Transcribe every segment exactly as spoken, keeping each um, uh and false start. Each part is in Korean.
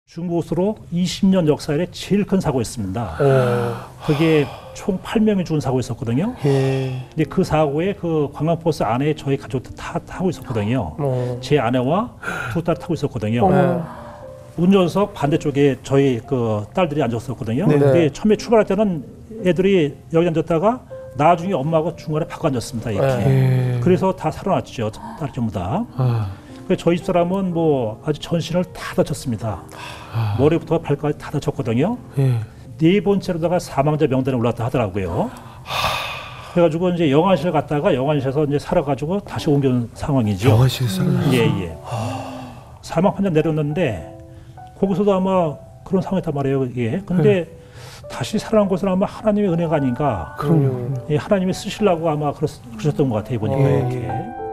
중부고속도로 이십 년 역사에 제일 큰 사고였습니다. 오. 그게 총 팔 명이 죽은 사고였었거든요. 예. 근데 그 사고에 그 관광버스 안에 저희 가족들 다 타고 있었거든요. 오. 제 아내와 두 딸 타고 있었거든요. 오. 운전석 반대쪽에 저희 그 딸들이 앉았었거든요. 네. 근데 처음에 출발할 때는 애들이 여기 앉았다가 나중에 엄마하고 중간에 바꿔 앉았습니다. 이렇게. 예. 그래서 다 살아났죠. 딸 전부 다. 아. 저희 집사람은 뭐 아주 전신을 다 다쳤습니다. 아. 머리부터 발까지 다 다쳤거든요. 예. 네 번째로다가 사망자 명단에 올랐다 하더라고요. 아. 그래가지고 이제 영안실 갔다가 영안실에서 이제 살아가지고 다시 옮겨온 상황이죠. 영안실에 살아났어요? 예, 예. 아. 사망 판정 내렸는데 거기서도 아마 그런 상황이었단 말이에요. 예. 근데 예. 다시 살아난 것은 아마 하나님의 은혜가 아닌가. 그럼요. 예, 하나님이 쓰시려고 아마 그러셨던 것 같아요. 보니까 예. 이렇게.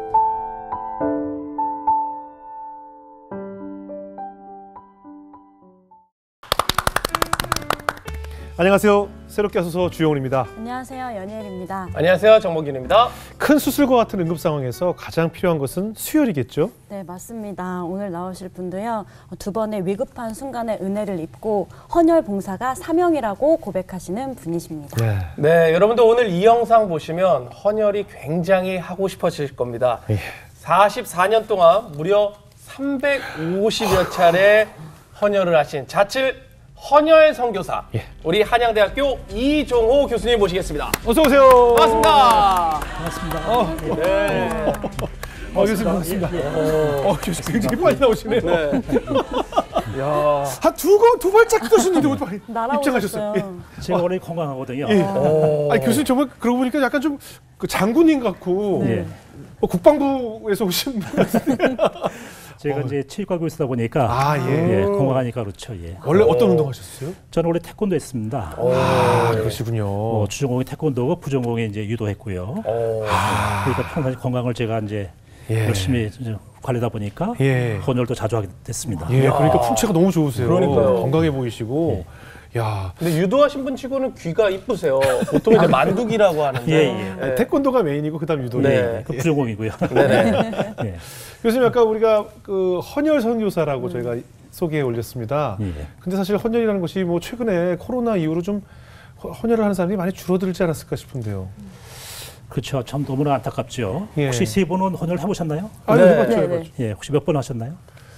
안녕하세요. 새롭게 하소서 주영훈입니다. 안녕하세요. 연예일입니다. 안녕하세요. 정목균입니다. 큰 수술과 같은 응급 상황에서 가장 필요한 것은 수혈이겠죠? 네, 맞습니다. 오늘 나오실 분도요. 두 번의 위급한 순간에 은혜를 입고 헌혈 봉사가 사명이라고 고백하시는 분이십니다. 네, 네 여러분들 오늘 이 영상 보시면 헌혈이 굉장히 하고 싶어질 겁니다. 예. 사십사 년 동안 무려 삼백오십여 차례 헌혈을 하신 자칠 헌혈 선교사 예. 우리 한양대학교 이종호 교수님 모시겠습니다. 어서 오세요. 반갑습니다. 반갑습니다. 어, 네. 어, 교수님 반갑습니다. 예. 어, 어, 교수님 굉장히 빨리 나오시네요. 네. 야, 한두두 발짝 뜨셨는데 입장하셨어요. 예. 제가 원래 건강하거든요. 예. 아니 교수님 정말 그러고 보니까 약간 좀 그 장군님 같고 네. 뭐 국방부에서 오신 분 같은데. 제가 어. 이제 체육과 교수다 보니까 아, 예. 예, 건강하니까 그렇죠. 예. 원래 어떤 운동 하셨어요? 저는 원래 태권도 했습니다. 아, 예. 그러시군요. 어, 주전공이 태권도고 부전공이 이제 유도했고요. 아. 그러니까 평상시 건강을 제가 이제 예. 열심히 이제 관리다 보니까 예. 헌혈도 자주 하게 됐습니다. 예, 그러니까 풍채가 너무 좋으세요. 그러니까요. 건강해 보이시고. 예. 야. 근데 유도하신 분 치고는 귀가 이쁘세요. 보통 이제 만두기라고 하는데. 예, 예. 네. 태권도가 메인이고 그다음 유도. 네. 예. 그 부전공이고요. 네. 예. 교수님 아까 우리가 그 헌혈 선교사라고 음. 저희가 소개해 올렸습니다. 예. 근데 사실 헌혈이라는 것이 뭐 최근에 코로나 이후로 좀 헌혈을 하는 사람들이 많이 줄어들지 않았을까 싶은데요. 그렇죠. 참 너무나 안타깝죠. 예. 혹시 세 분은 헌혈 해보셨나요? 아, 네. 해봤죠, 해봤죠. 예, 혹시 몇 번 하셨나요?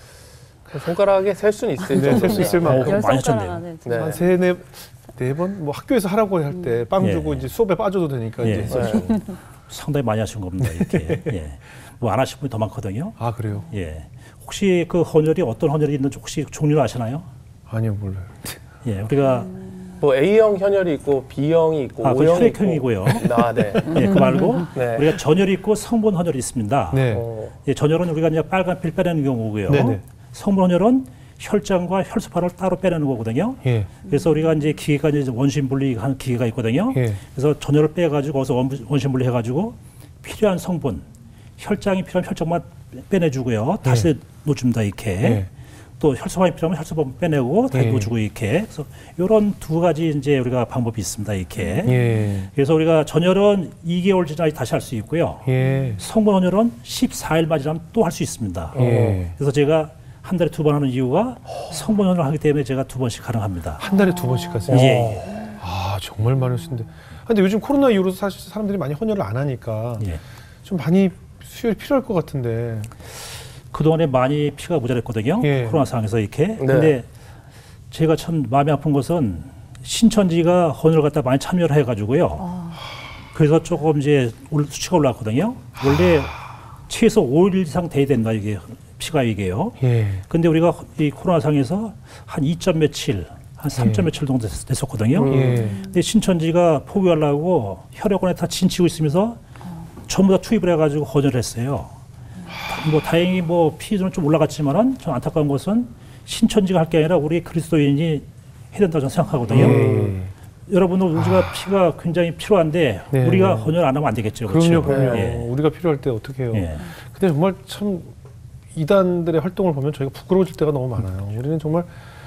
손가락에 셀 수는 있어요. 네, 셀 수 있을 만큼 어, 많이 하셨네요. 네. 한 세, 네, 네 번? 뭐 학교에서 하라고 할 때 빵 음. 주고 예. 이제 수업에 빠져도 되니까 예. 이제 네. 상당히 많이 하신 겁니다. 이렇게. 예. 뭐 안 하신 분이 더 많거든요. 아, 그래요? 예. 혹시 그 헌혈이 어떤 헌혈이 있는지 혹시 종류를 아시나요? 아니요, 몰라요. 예, 우리가 뭐 A형 현혈이 있고 B형이 있고 아, O형이 그 혈액형이고요. 아, 네. 예, 그 말고 네. 우리가 전혈이 있고 성분 헌혈이 있습니다. 네. 예, 전혈은 우리가 이제 빨간 필 빼내는 경우고요. 네네. 성분 헌혈은 혈장과 혈소판을 따로 빼내는 거거든요. 예. 그래서 우리가 이제 기계가 이제 원심 분리하는 기계가 있거든요. 예. 그래서 전혈을 빼가지고 어서 원심 분리해가지고 필요한 성분, 혈장이 필요한 혈장만 빼내주고요. 다시 예. 놓줍니다. 이렇게. 예. 또 혈소판이 필요하면 혈소판 빼내고 다시 예. 놓주고 이렇게. 그래서 이런 두 가지 이제 우리가 방법이 있습니다. 이렇게. 예. 그래서 우리가 전혈은 이 개월 지나야 다시 할 수 있고요. 예. 성분 헌혈은 십사 일만 지나면 또 할 수 있습니다. 예. 그래서 제가 한 달에 두 번 하는 이유가 성분 헌혈을 하기 때문에 제가 두 번씩 가능합니다. 한 달에 두 번씩 하세요? 예. 예. 아, 정말 많으신데. 근데 요즘 코로나 이후로 사실 사람들이 많이 헌혈을 안 하니까 예. 좀 많이 수혈이 필요할 것 같은데. 그동안에 많이 피가 모자랐거든요. 예. 코로나 상황에서 이렇게. 네. 근데 제가 참 마음이 아픈 것은 신천지가 헌혈을 갖다 많이 참여를 해가지고요. 아. 그래서 조금 이제 수치가 올라왔거든요. 원래 아. 최소 오 일 이상 돼야 된다, 이게. 피가 이게요. 예. 근데 우리가 이 코로나 상에서 한 이 점 며칠, 한 삼 점 예. 며칠 정도 됐, 됐었거든요. 예. 근데 신천지가 포기하려고 혈액원에 다 진치고 있으면서 어. 전부 다 투입을 해가지고 헌혈을 했어요. 하... 뭐 다행히 뭐 피는 좀 올라갔지만은 좀 안타까운 것은 신천지가 할 게 아니라 우리 그리스도인이 해야 된다고 저는 생각하거든요. 예. 여러분들 우리가 아... 피가 굉장히 필요한데 네. 우리가 헌혈 안 하면 안 되겠죠. 그럼요, 그렇죠? 그럼요. 예. 우리가 필요할 때 어떻게 해요? 예. 근데 정말 참 이단들의 활동을 보면 저희가 부끄러워질 때가 너무 많아요. 우리는 정말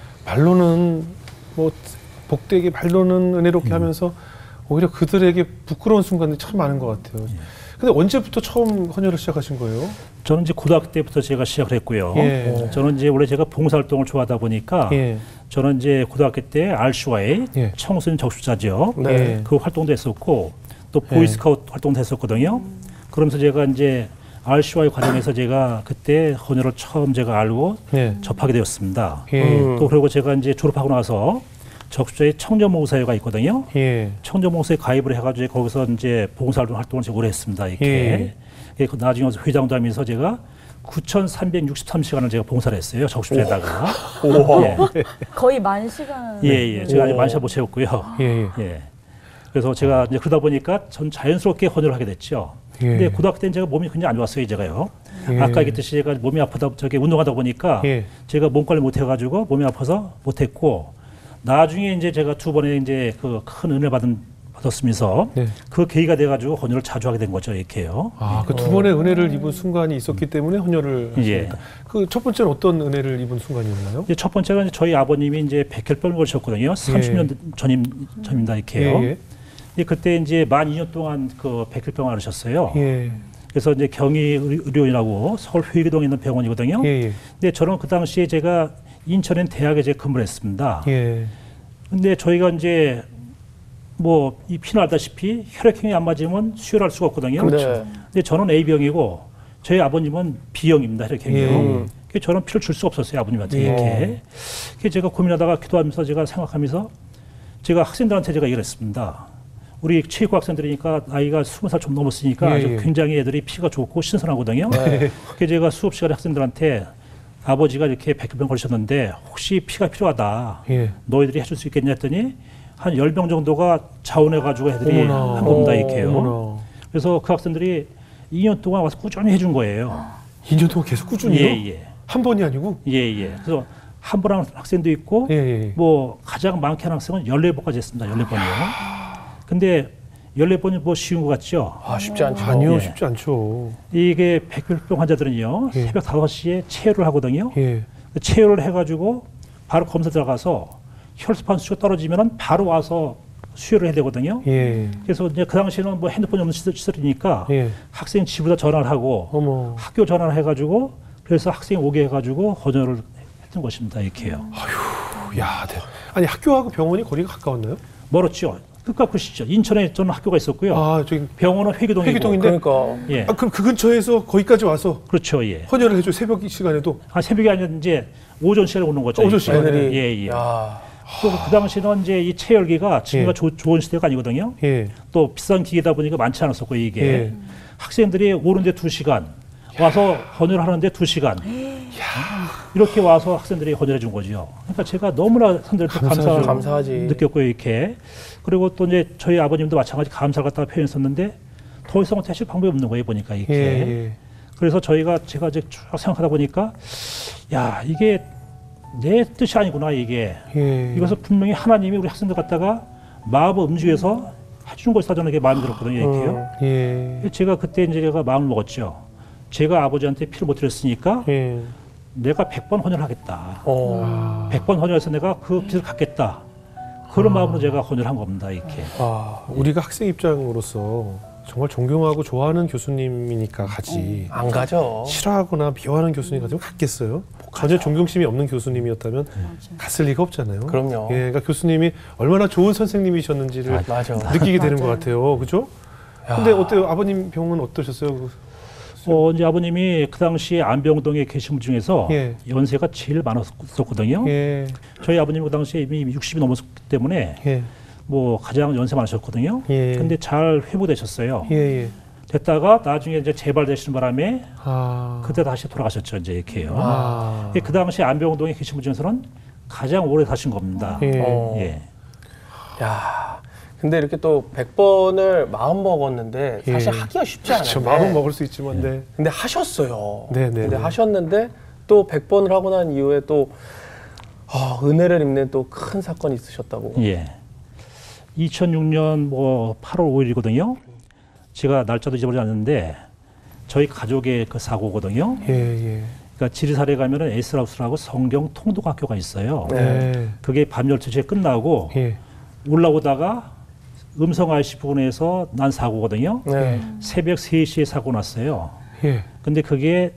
말로는 뭐 복되게 말로는 은혜롭게 음. 하면서 오히려 그들에게 부끄러운 순간들이 참 많은 것 같아요. 예. 근데 언제부터 처음 헌혈을 시작하신 거예요? 저는 이제 고등학교 때부터 제가 시작을 했고요. 예. 저는 이제 원래 제가 봉사활동을 좋아하다 보니까 예. 저는 이제 고등학교 때 알씨와이 예. 청소년 적수자죠. 네. 그 활동도 했었고 또 보이스카우트 예. 활동도 했었거든요. 그러면서 제가 이제 알씨와이 과정에서 제가 그때 헌혈을 처음 제가 알고 예. 접하게 되었습니다. 예. 또 그리고 제가 이제 졸업하고 나서 적수자의 청년봉사회가 있거든요. 예. 청년봉사에 가입을 해가지고 거기서 이제 봉사활동 활동을 제가 오래 했습니다. 이렇게. 예. 나중에 회장도 하면서 제가 구천삼백육십삼 시간을 제가 봉사를 했어요. 적수자에다가. 예. 거의 만 시간. 예, 예. 제가 아직 만 시간 못 채웠고요. 예. 예. 그래서 제가 이제 그러다 보니까 전 자연스럽게 헌혈을 하게 됐죠. 예. 근데 고등학교 때는 제가 몸이 굉장히 안 좋았어요, 제가요. 예. 아까 얘기했듯이 제가 몸이 아프다, 저기 운동하다 보니까 예. 제가 몸 관리 못 해가지고 몸이 아파서 못 했고, 나중에 이제 제가 두 번에 이제 그 큰 은혜 받은, 받았으면서 예. 그 계기가 돼가지고 헌혈을 자주 하게 된 거죠, 이렇게요. 아, 그 두 번의 은혜를 입은 순간이 있었기 때문에 헌혈을 하셨다. 예. 그 첫 번째는 어떤 은혜를 입은 순간이었나요? 첫 번째는 저희 아버님이 이제 백혈병을 걸으셨거든요. 삼십 년 예. 전임, 전입니다, 이렇게요. 예. 예. 그때 이제 만 이 년 동안 그 백혈병을 앓으셨어요. 예. 그래서 이제 경희 의료원이라고 서울 회계동에 있는 병원이거든요. 예. 근데 저는 그 당시에 제가 인천엔 대학에 제가 근무를 했습니다. 예. 근데 저희가 이제 뭐 이 피는 알다시피 혈액형이 안 맞으면 수혈할 수가 없거든요. 그렇죠. 근데 저는 A병이고 저희 아버님은 B형입니다. 혈액형이요. 예. 그래서 저는 피를 줄 수 없었어요. 아버님한테 예. 이렇게. 그래서 제가 고민하다가 기도하면서 제가 생각하면서 제가 학생들한테 제가 얘기를 했습니다. 우리 체육과 학생들이니까 나이가 스무 살 좀 넘었으니까 예, 아주 예. 굉장히 애들이 피가 좋고 신선하거든요. 네. 그래서 제가 수업 시간에 학생들한테 아버지가 이렇게 백혈병 걸리셨는데 혹시 피가 필요하다. 예. 너희들이 해줄 수 있겠냐 했더니 한 열 명 정도가 자원해가지고 애들이 어머나. 한 겁니다. 이렇게요. 어머나. 그래서 그 학생들이 이 년 동안 와서 꾸준히 해준 거예요. 이 년 동안 계속 꾸준히요? 예, 예. 한 번이 아니고? 예, 예. 그래서 한 번 하는 학생도 있고 예, 예. 뭐 가장 많게 하는 학생은 열네 번까지 했습니다. 열네 번이요. 근데 열네 번이 뭐 쉬운 것 같죠? 아, 쉽지 않죠. 아니요, 예. 쉽지 않죠. 이게 백혈병 환자들은요, 예. 새벽 다섯 시에 체열을 하거든요. 예. 체열을 해가지고 바로 검사 들어가서 혈소판 수치가 떨어지면 바로 와서 수혈을 해야 되거든요. 예. 그래서 이제 그 당시에는 뭐 핸드폰이 없는 시설이니까 예. 학생 집으로 전화를 하고 어머. 학교 전화를 해가지고 그래서 학생이 오게 해가지고 헌혈을 했던 것입니다. 이렇게요. 아휴, 야, 네. 아니 학교하고 병원이 거리가 가까웠나요? 멀었죠. 끝과 끝이죠. 인천에 저는 학교가 있었고요. 아, 저기 병원은 회계동이고. 회계동인데. 그러니까. 예. 아, 그럼 그 근처에서 거기까지 와서. 그렇죠. 예. 헌혈을 해줘 새벽 시간에도. 아, 새벽이 아니라 이제 오전 시간에 오는 거죠. 오전 시간에. 예, 예. 또 그 당시는 이제 이 체열기가 지금과 예. 좋은 시대가 아니거든요. 예. 또 비싼 기계다 보니까 많지 않았었고 이게 예. 학생들이 오는데 두 시간 와서 헌혈을 하는데 두 시간 이렇게 와서 학생들이 헌혈해 준 거죠. 그러니까 제가 너무나 선생님들한테 감사를 감사하지. 느꼈고요. 이렇게. 그리고 또 이제 저희 아버님도 마찬가지 감사를 갖다가 표현했었는데 더 이상은 대실 방법이 없는 거예요. 보니까 이렇게. 예. 그래서 저희가 제가 이제 쭉 생각하다 보니까 야 이게 내 뜻이 아니구나 이게. 예. 이것을 분명히 하나님이 우리 학생들 갖다가 마음을 움직여서 해주는 것이다 저는 이게 마음이 들었거든요. 이렇게요. 어, 예. 제가 그때 이제 제가 마음을 먹었죠. 제가 아버지한테 피를 못 드렸으니까 예. 내가 백 번 헌혈하겠다. 어. 백 번 헌혈해서 내가 그 빚을 갚겠다. 그런 아. 마음으로 제가 헌혈한 겁니다. 이렇게. 아, 우리가 학생 입장으로서 정말 존경하고 좋아하는 교수님이니까 가지. 안 가죠. 싫어하거나 미워하는 교수님 같으면 갔겠어요? 전혀 존경심이 없는 교수님이었다면 음. 갔을 리가 없잖아요. 그럼요. 예, 그러니까 교수님이 얼마나 좋은 선생님이셨는지를 아, 맞아. 느끼게 되는 것 같아요. 그죠? 근데 어때요? 아버님 병은 어떠셨어요? 어, 이제 아버님이 그 당시에 안병동에 계신 분 중에서 예. 연세가 제일 많았었거든요. 예. 저희 아버님 그 당시에 이미 육십이 넘었기 때문에 예. 뭐 가장 연세 많으셨거든요. 예. 근데 잘 회복되셨어요. 예, 예. 됐다가 나중에 이제 재발되시는 바람에 아. 그때 다시 돌아가셨죠. 이제 이렇게요. 아. 그 당시 안병동에 계신 분 중에서는 가장 오래 사신 겁니다. 예. 어. 예. 야. 근데 이렇게 또 백 번을 마음 먹었는데 사실 예. 하기가 쉽지 않아요. 그렇죠. 마음은 먹을 수 있지만 네. 근데 하셨어요. 네, 네. 근데 하셨는데 또 백 번을 하고 난 이후에 또 아, 은혜를 입는 또 큰 사건이 있으셨다고. 예. 이천육 년 뭐 팔월 오일이거든요. 제가 날짜도 잊어버리지 않는데 저희 가족의 그 사고거든요. 예, 예. 그러니까 지리산에 가면은 에이스하우스라고 성경 통독학교가 있어요. 네. 그게 밤 열두 시에 끝나고 예. 올라오다가 음성 아이씨 부근에서 난 사고거든요. 네. 새벽 세 시에 사고 났어요. 예. 근데 그게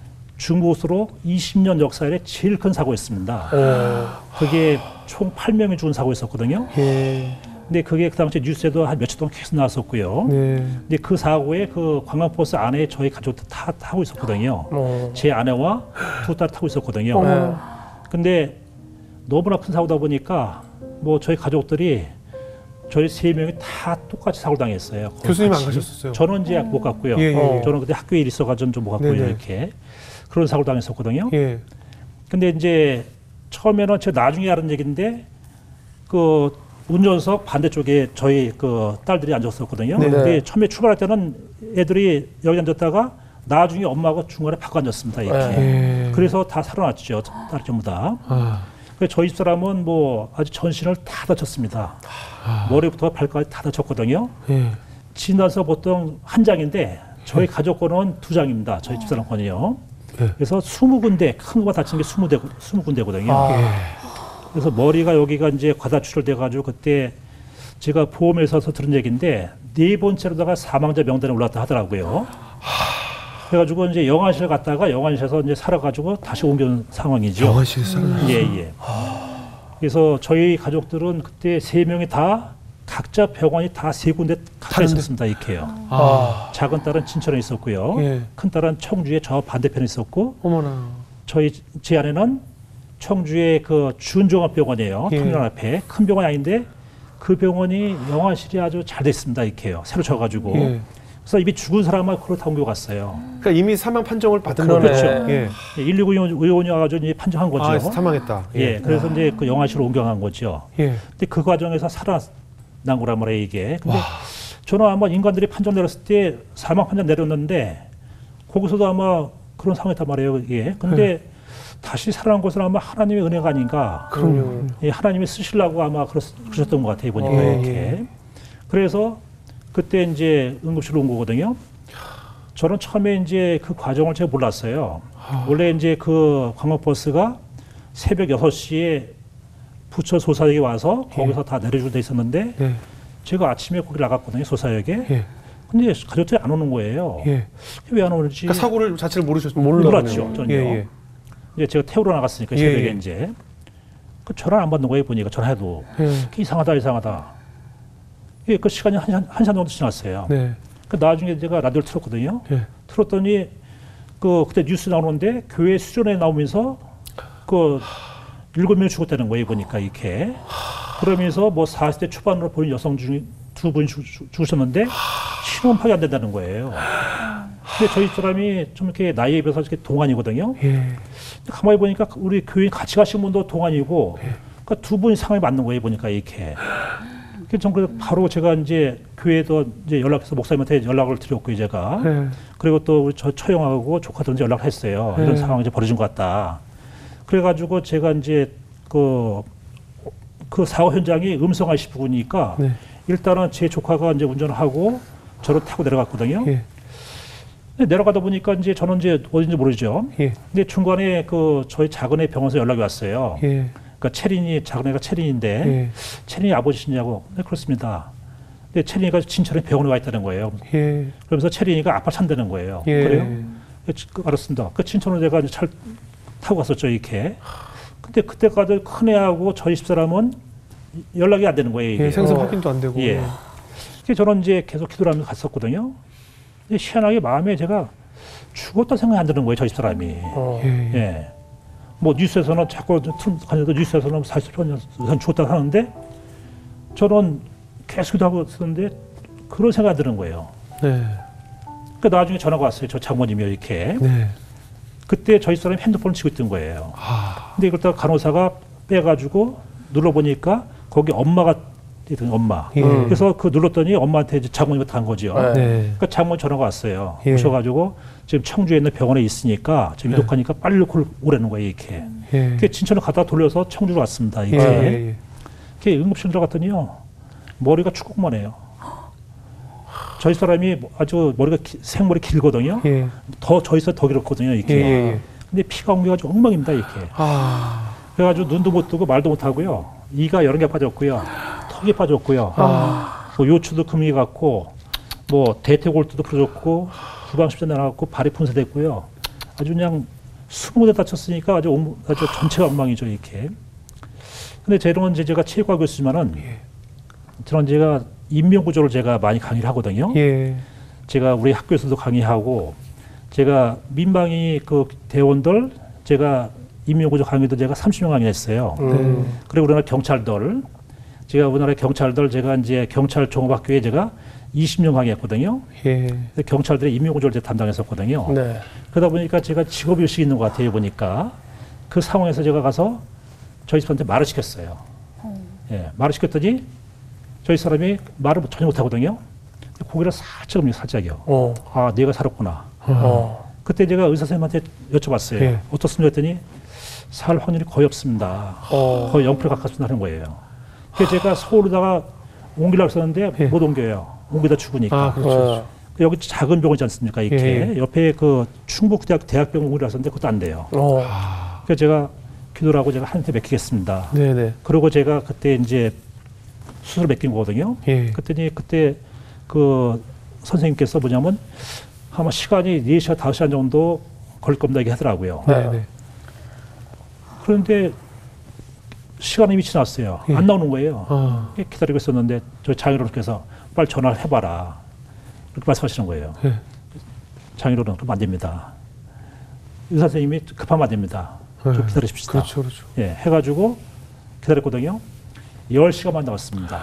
중국으로 이십 년 역사에 제일 큰 사고였습니다. 오. 그게 총 팔 명이 죽은 사고였었거든요. 예. 근데 그게 그 당시 뉴스에도 한 며칠 동안 계속 나왔었고요. 네. 근데 그 사고에 그 관광버스 안에 저희 가족들 다 타고 있었거든요. 오. 제 아내와 두 딸 타고 있었거든요. 네. 근데 너무나 큰 사고다 보니까 뭐 저희 가족들이 저희 세 명이 다 똑같이 사고를 당했어요. 교수님 안 같이. 가셨었어요? 저는 이제 못 갔고요. 예, 예, 예. 저는 그때 학교에 일 있어가지고 좀 못 갔고요. 네네. 이렇게 그런 사고를 당했었거든요. 예. 근데 이제 처음에는 제가 나중에 알은 얘기인데 그 운전석 반대쪽에 저희 그 딸들이 앉았었거든요. 네네. 근데 처음에 출발할 때는 애들이 여기 앉았다가 나중에 엄마가 중간에 바꿔 앉았습니다. 이렇게. 예. 그래서 다 살아났죠. 딸 전부 다. 아. 그래서 저희 집사람은 뭐 아주 전신을 다 다쳤습니다. 아. 머리부터 발까지 다 다쳤거든요. 예. 진단서 보통 한 장인데 저희 가족 거는 두 장입니다. 저희 집사람 건이요. 예. 그래서 스무 군데 큰 거가 다친 게 스무 대 스무 군데거든요. 아. 예. 그래서 머리가 여기가 이제 과다출혈돼 가지고 그때 제가 보험회사에서 들은 얘기인데 네 번째로다가 사망자 명단에 올랐다 하더라고요. 그래가지고 이제 영안실 갔다가 영안실에서 이제 살아가지고 다시 옮겨온 상황이죠. 영안실에 살아요? 예, 예. 그래서 저희 가족들은 그때 세 명이 다 각자 병원이 다 세 군데 각자 다른데? 있었습니다. 이렇게요. 아. 작은 딸은 친천에 있었고요. 예. 큰 딸은 청주에 저 반대편에 있었고 어머나. 저희 제 아내는 청주의 그 준종합병원이에요. 예. 터미널 앞에 큰 병원이 아닌데 그 병원이 영안실이 아주 잘 됐습니다. 이렇게요. 새로 쳐가지고. 예. 그래서 이미 죽은 사람만 그렇다 옮겨 갔어요. 그러니까 이미 사망 판정을 받은 그러네. 거죠. 그렇죠. 예. 일일구 의원이 와가지고 이제 판정한 거죠. 아, 사망했다. 예. 그래서 이제 그 영안실로 옮겨간 거죠. 예. 근데 그 과정에서 살아난 거란 말이에요, 이게. 근데 저는 아마 인간들이 판정 내렸을 때 사망 판정 내렸는데 거기서도 아마 그런 상황이었단 말이에요, 이게. 근데 네. 다시 살아난 것은 아마 하나님의 은혜가 아닌가. 그럼요. 예, 하나님이 쓰시려고 아마 그렇, 그러셨던 것 같아요, 보니까 예, 이렇게. 예. 그래서 그때 이제 응급실로 온 거거든요. 저는 처음에 이제 그 과정을 제가 몰랐어요. 아. 원래 이제 그 관광버스가 새벽 여섯 시에 부처 소사역에 와서 거기서 예. 다 내려주고 돼 있었는데 예. 제가 아침에 거기 나갔거든요, 소사역에. 예. 근데 가족들이 안 오는 거예요. 예. 왜 안 오는지 그러니까 사고를 자체를 모르셨 몰랐죠, 저는요. 예, 예. 이제 제가 태우러 나갔으니까 예, 새벽에 예. 이제 그 전화 안 받는 거예요, 보니까 전화해도. 예. 이상하다, 이상하다. 예, 그 시간이 한, 한, 한 시간 정도 지났어요. 네. 그 나중에 제가 라디오를 틀었거든요. 예. 틀었더니 그 그때 뉴스 나오는데 교회 수련회 나오면서 그 일곱 명이 죽었다는 거예요, 보니까 이렇게. 그러면서 뭐 사십 대 초반으로 보인 여성 중에 두 분이 죽, 죽으셨는데 신원 파악이 안 된다는 거예요. 근데 저희 사람이 좀 이렇게 나이에 비해서 이렇게 동안이거든요. 예. 가만히 보니까 우리 교회 같이 가신 분도 동안이고, 그러니까 두 분이 상황이 맞는 거예요, 보니까 이렇게. 그래서 전 그래서 바로 제가 이제 교회에도 이제 연락해서 목사님한테 연락을 드렸고, 제가. 예. 그리고 또 우리 저 처형하고 조카들한테 연락을 했어요. 이런 네. 상황이 이제 벌어진 것 같다. 그래가지고 제가 이제 그, 그 사고 현장이 음성 아이씨 부근이니까 네. 일단은 제 조카가 이제 운전을 하고 저를 타고 내려갔거든요. 예. 근데 내려가다 보니까 이제 저는 이제 어딘지 모르죠. 예. 근데 중간에 그 저희 작은애 병원에서 연락이 왔어요. 예. 그러니까 체린이, 작은애가 체린인데 예. 체린이 아버지시냐고. 네, 그렇습니다. 근데 체린이가 진천에 병원에 와 있다는 거예요. 예. 그러면서 체린이가 아빠 찬다는 거예요. 예. 그래요? 예, 그, 알았습니다. 그 친천으로 내가 이제 차를 타고 갔었죠, 이렇게. 근데 그때까지 큰 애하고 저희 집사람은 연락이 안 되는 거예요, 이게. 예. 생선 어. 확인도 안 되고. 예. 그래서 저는 이제 계속 기도를 하면서 갔었거든요. 근데 희한하게 마음에 제가 죽었다 생각이 안 드는 거예요, 저희 집사람이. 어. 예. 예. 예. 뭐 뉴스에서는 자꾸 가면서 뉴스에서는 사십 년 이상 죽었다 하는데 저는 계속 기도하고 있었는데 그런 생각이 드는 거예요. 네. 그 나중에 전화가 왔어요. 저 장모님이 이렇게. 네. 그때 저희 사람이 핸드폰을 치고 있던 거예요. 아. 근데 이걸 또 간호사가 빼가지고 눌러보니까 거기 엄마가 있던 엄마. 예. 그래서 그 눌렀더니 엄마한테 이제 장모님이 단 거죠. 네. 네. 그러니까 장모님 전화가 왔어요. 예. 오셔가지고 지금 청주에 있는 병원에 있으니까 지금 네. 이독하니까 빨리 오라는 거예요. 이렇게. 예. 이렇게 진천을 갖다 돌려서 청주로 왔습니다. 예. 이렇게. 예. 이렇게 응급실 들어갔더니요. 머리가 축구만 해요. 저희 사람이 아주 머리가 기, 생머리 길거든요. 예. 더 저희서 더 길었거든요. 이렇게. 예. 예. 근데 피가 옮겨가지고 엉망입니다. 이렇게. 뭐 요추도 금이 갔고 뭐 대퇴골두도 부러졌고 후방십자 날아갔고 발이 분쇄됐고요. 아주 그냥 스무 대 다쳤으니까 아주 온, 아주 전체가 엉망이죠 이렇게. 근데 저는 이제 제가 체육과 교수지만은 예. 저는 제가 인명구조를 제가 많이 강의를 하거든요. 예. 제가 우리 학교에서도 강의하고 제가 민방위 그 대원들 제가 인명구조 강의도 제가 삼십 명 강의했어요. 음. 그리고 우리나라 경찰들 제가 우리나라 경찰들 제가 이제 경찰 종합학교에 제가 이십 년 강의했거든요. 예. 경찰들의 인명구조를 제가 담당했었거든요. 네. 그러다 보니까 제가 직업의식이 있는 것 같아요. 보니까 그 상황에서 제가 가서 저희 집한테 말을 시켰어요. 음. 예, 말을 시켰더니 저희 사람이 말을 전혀 못하거든요. 고개를 살짝 옵니다. 살짝이요. 어. 아, 내가 살았구나. 어. 그때 제가 의사 선생님한테 여쭤봤어요. 예. 어떻습니까? 했더니 살 확률이 거의 없습니다. 어. 거의 영 퍼센트 가깝습니다 하는 거예요. 그래서 제가 서울에다가 옮기려고 했었는데 예. 못 옮겨요. 옮기다 죽으니까. 아, 그렇죠. 여기 작은 병원이지 않습니까? 이렇게 예. 옆에 그 충북대학 대학병원 옮기려고 했었는데 그것도 안 돼요. 어. 그래서 제가 기도를 하고 제가 한 대 맡기겠습니다. 네네. 그리고 제가 그때 이제 수술을 맡긴 거거든요. 예. 그랬더니 그때 그 선생님께서 뭐냐면 아마 시간이 네 시간, 다섯 시간 정도 걸릴 겁니다. 이렇게 하더라고요. 네네. 그런데 시간이 미치 났어요. 예. 안 나오는 거예요. 어. 기다리고 있었는데 저 장인어른께서 빨리 전화를 해봐라. 이렇게 말씀하시는 거예요. 예. 장인어른 그러면 안 됩니다. 의사 선생님이 급하면 안 됩니다. 예. 좀 기다리십시다. 그렇죠, 그렇죠. 예, 해가지고 기다렸거든요. 열 시간만 나왔습니다.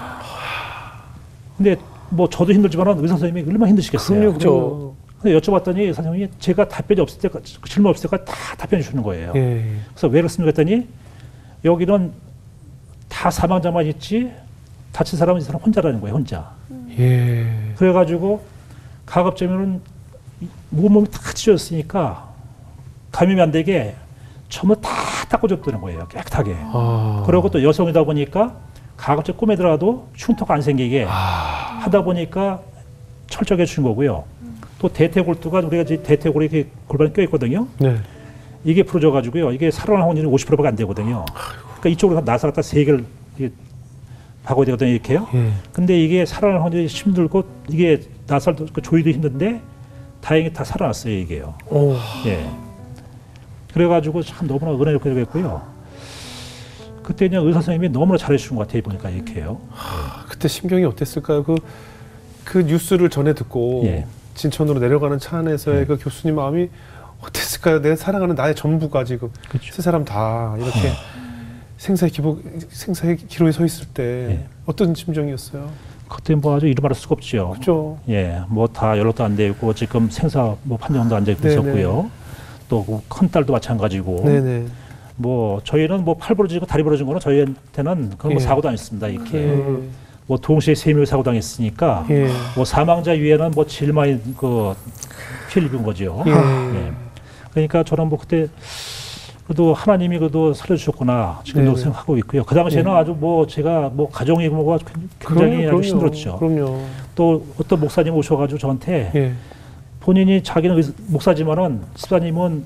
근데 뭐 저도 힘들지만 의사 선생님이 얼마나 힘드시겠어요. 그렇죠. 근데 여쭤봤더니 선생님이 제가 답변이 없을 때까 질문 없을 때까지 다 답변해 주시는 거예요. 예. 그래서 왜 그렇습니까 했더니 여기는 다 사망자만 있지 다친 사람은 이 사람 혼자라는 거예요. 혼자. 예. 그래가지고 가급적이면 몸이 다 찢어졌으니까 감염이 안 되게 전부 다 닦아줬다는 거예요. 깨끗하게. 아. 그리고 또 여성이다 보니까 가급적 꿈에 들어가도 흉터가 안 생기게 아. 하다 보니까 철저하게 해준 거고요. 또 대퇴골두가 우리가 이제 대퇴골이 이렇게 골반에 껴 있거든요. 네. 이게 부러져 가지고요. 이게 살아날 확률이 오십 퍼센트밖에 안 되거든요. 그러니까 이쪽으로 나사 갖다 세 개를 박아야 되거든요. 이렇게요. 예. 근데 이게 살아날 확률이 힘들고 이게 나사도 조이도 힘든데 다행히 다 살아났어요. 이게요. 오. 예. 그래가지고 참 너무나 은혜롭게 되겠고요. 그때 그냥 의사 선생님이 너무나 잘해주신 것 같아요. 보니까 이렇게요. 하, 그때 심경이 어땠을까요? 그, 그 뉴스를 전해 듣고 예. 진천으로 내려가는 차 안에서의 예. 그 교수님 마음이 어땠을까요? 내 사랑하는 나의 전부가 지금 그렇죠. 세 사람 다 이렇게 예. 생사의 기복, 생사의 기로에 서 있을 때 예. 어떤 심정이었어요? 그때 뭐 아주 이루 말할 수가 없죠. 그렇죠. 예, 뭐 다 연락도 안 되고 지금 생사 뭐 판정도 안 되고 있었고요. 또 큰 딸도 마찬가지고. 네네. 뭐 저희는 뭐 팔 부러지고 다리 부러진 거는 저희한테는 그런 예. 뭐 사고도 아니었습니다. 이렇게 예. 뭐 동시에 세 명이 사고 당했으니까 예. 뭐 사망자 위에는 뭐 제일 많이 그 피해를 입은 거죠. 예. 예. 그러니까 저는 뭐 그때 그래도 하나님이 그래도 살려주셨구나 지금도 네네. 생각하고 있고요. 그 당시에는 예. 아주 뭐 제가 뭐 가정의 규모가 굉장히 그럼요, 아주 힘들었죠. 그럼요. 또 어떤 목사님 오셔가지고 저한테 예. 본인이 자기는 목사지만은 집사님은